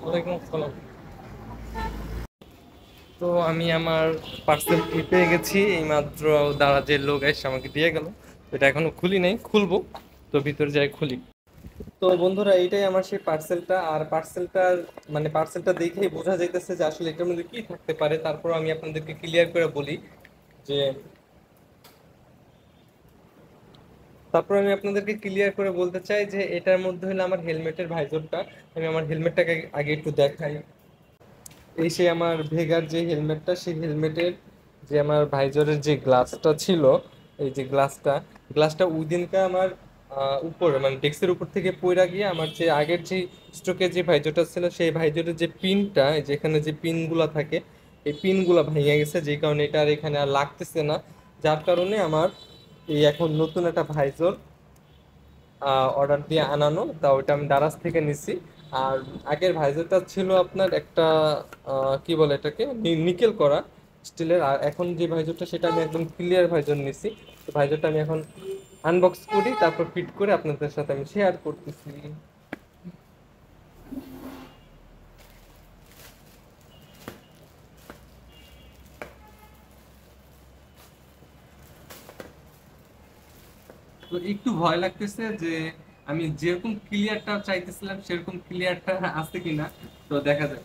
ওয়ালাইকুম আসসালাম। তো আমি আমার পার্সেল পেয়ে গেছি এইমাত্র। দারাজের লোক এসে আমাকে দিয়ে গেল। তো এটা এখনো খুলি নাই, খুলবো। তো ভিতরে যাই খুলি। তো বন্ধুরা, এইটাই আমার সেই পার্সেলটা। আর পার্সেলটার মানে পার্সেলটা দেখেই বোঝা যাইতেছে যে আসলে এটার মধ্যে কি থাকতে পারে। তারপর আমি আপনাদেরকে ক্লিয়ার করে বলি যে তারপর আমি আপনাদেরকে ক্লিয়ার করে বলতে চাই যে এটার মধ্যে হলো আমার হেলমেটের ভাইজরটা। আমি আমার হেলমেটটাকে আগে একটু দেখাই। এই সেই আমার ভেগার যে হেলমেটটা, সেই হেলমেটের যে আমার ভাইজরের যে গ্লাসটা ছিল, এই যে গ্লাসটা ওই দিনকে আমার উপরে মানে ডেস্কের উপর থেকে পড়ে গিয়ে আমার যে আগের যে স্ট্রোকের যে ভাইজরটা ছিল, সেই ভাইজরের যে পিনটা, যেখানে যে পিনগুলা থাকে, এই পিনগুলা ভেঙে গেছে, যে কারণে এটা আর এখানে আর লাগতেছে না। যার কারণে আমার এই এখন নতুন একটা ভাইজর অর্ডার দিয়ে আনানো। তা ওইটা আমি দারাজ থেকে নিছি। আর আগের ভাইজারটা ছিল আপনার একটা কি বলে এটাকে, নিকেল করা স্টিলের। আর এখন যে ভাইজারটা, সেটা আমি একদম ক্লিয়ার ভাইজার নিছি। তো ভাইজারটা আমি এখন আনবক্স করি, তারপর ফিট করে আপনাদের সাথে আমি শেয়ার করতেছি। তো একটু ভয় লাগতেছে যে আমি যেরকম ক্লিয়ারটা চাইতেছিলাম সেরকম ক্লিয়ারটা আছে কিনা। তো দেখা যাক।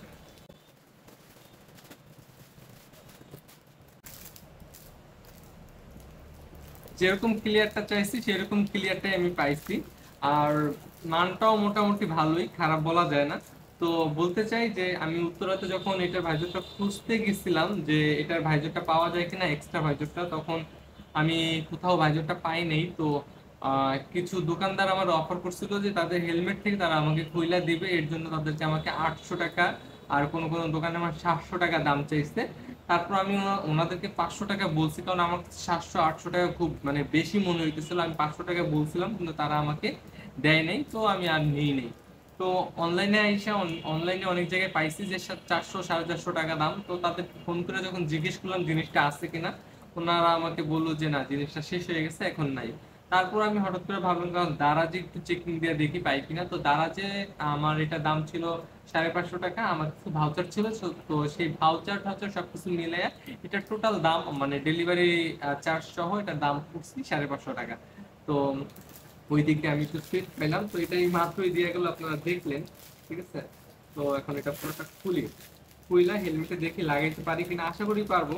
যেরকম ক্লিয়ারটা চাইছি সেরকম ক্লিয়ারটাই আমি পাইছি। আর মানটাও মোটামুটি ভালোই, খারাপ বলা যায় না। তো বলতে চাই যে আমি উত্তরাতে যখন এটার ভাইজরটা খুঁজতে গেছিলাম যে এটার ভাইজরটা পাওয়া যায় কিনা, এক্সট্রা ভাইজরটা, তখন আমি কোথাও ভাইজরটা পাই নাই। তো কিছু দোকানদার আমার অফার করছিল যে তাদের হেলমেট থেকে তারা আমাকে খুইলা দিবে, এর জন্য তাদেরকে আমাকে 800 টাকা, আর কোনো কোনো দোকানে আমার 700 টাকা দাম চাইছে। তারপর আমি ওনাদেরকে 500 টাকা বলছি, কারণ আমার 700-800 টাকা খুব মানে বেশি মনে হইতেছিল। আমি 500 টাকা বলছিলাম, কিন্তু তারা আমাকে দেয় নাই, তো আমি আর নিই নাই। তো অনলাইনে আইসা অনলাইনে অনেক জায়গায় পাইছি যে 400-450 টাকা দাম। তো তাদের ফোন করে যখন জিজ্ঞেস করলাম জিনিসটা আছে কিনা, ওনারা আমাকে বললো যে না, জিনিসটা শেষ হয়ে গেছে, এখন নাই। তারপর আমি হঠাৎ করে ভাবলাম কারণ দারাজে একটু চেকিং দিয়ে দেখি পাই কিনা। তো দারাজে আমার এটা দাম ছিল 550 টাকা। আমার কিছু ভাউচার ছিল, তো সেই ভাউচার টাউচার সবকিছু মিলে এটা টোটাল দাম মানে ডেলিভারি চার্জ সহ এটার দাম পড়ছি 550 টাকা। তো ওই দিকে আমি একটু সুইট পেলাম। তো এটাই মাত্রই দিয়ে গেল, আপনারা দেখলেন। ঠিক আছে। তো এখন এটা পুরোটা খুইলা হেলমেটে দেখি লাগাইতে পারি কিনা, আশা করি পারবো।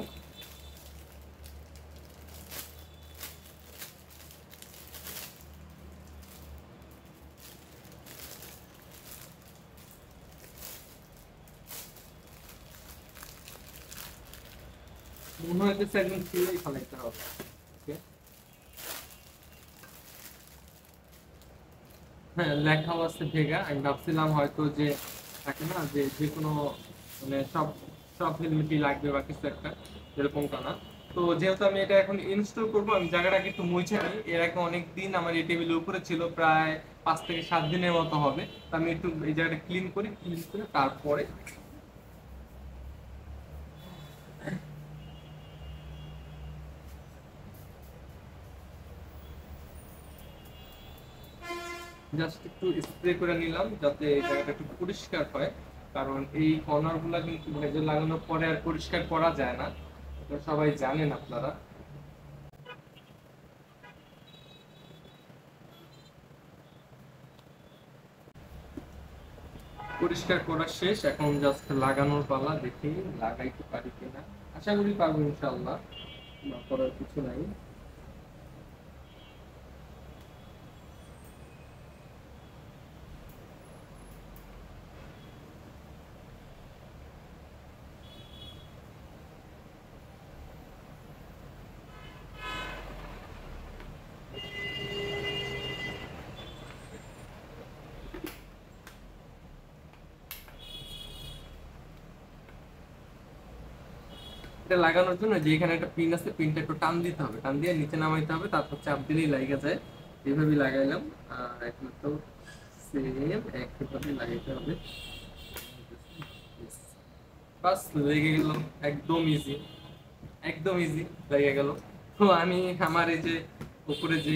মনে হইতেছে একদম খুলেই ফেলাইতে হবে। Okay? হ্যাঁ, লেখাও আছে ভেগা। আমি ভাবছিলাম হয়তো যে থাকে না যে যে কোনো মানে সব সব হেলমেটই লাগবে বা কিছু একটা, এরকমটা না। তো যেহেতু আমি এটা এখন ইনস্টল করবো, আমি জায়গাটাকে একটু মুছে নিই। এর আগে অনেক দিন আমার এই টেবিলের উপরে ছিল, প্রায় 5 থেকে 7 দিনের মতো হবে। তো আমি একটু এই জায়গাটা ক্লিন করে তারপরে জাস্ট একটু স্প্রে করে নিলাম যাতে এই জায়গাটা একটু পরিষ্কার হয়। কারণ এই কর্নার গুলা কিন্তু ভেজে লাগানোর পরে আর পরিষ্কার করা যায় না, এটা সবাই জানেন আপনারা। পরিষ্কার করা শেষ, এখন জাস্ট লাগানোর পালা। দেখি লাগাইতে পারি কিনা, আশা করি পারবো ইনশাল্লাহ। না করার কিছু নাই। এটা লাগানোর জন্য যে এখানে একটা পিন আছে, পিনটা একটু টান দিতে হবে, টান দিয়ে নিচে নামাইতে হবে, তারপর চাপ দিলেই লাগা যায়। এইভাবেই লাগাইলাম। আর এখন তো সেম একইভাবে লাগাইতে হবে। বাস লেগে গেল। একদম ইজি, একদম ইজি লেগে গেল। তো আমি আমার এই যে উপরে যে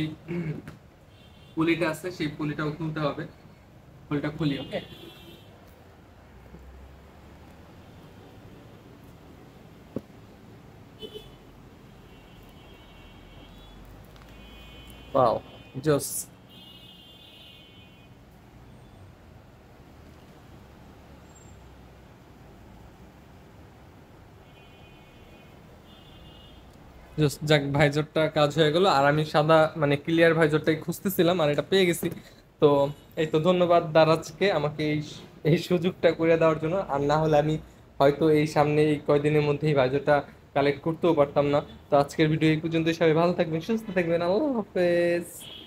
পুলিটা আছে, সেই পুলিটাও খুলতে হবে। পুলিটা খুলি, ওকে। ওয়াও, জোস। জাস্ট যাক, ভাইজরটা কাজ হয়ে গেল, আর আমি সাদা মানে ক্লিয়ার ভাইজরটাই খুঁজতেছিলাম, আর এটা পেয়ে গেছি। তো এই তো, ধন্যবাদ দারাজকে আমাকে এই এই সুযোগটা করে দেওয়ার জন্য। আর না হলে আমি হয়তো এই সামনে এই কয়দিনের মধ্যেই ভাইজরটা কালেক্ট করতেও পারতাম না। তো আজকের ভিডিও এই পর্যন্ত, সবাই ভালো থাকবেন, সুস্থ থাকবেন, আল্লাহ হাফেজ।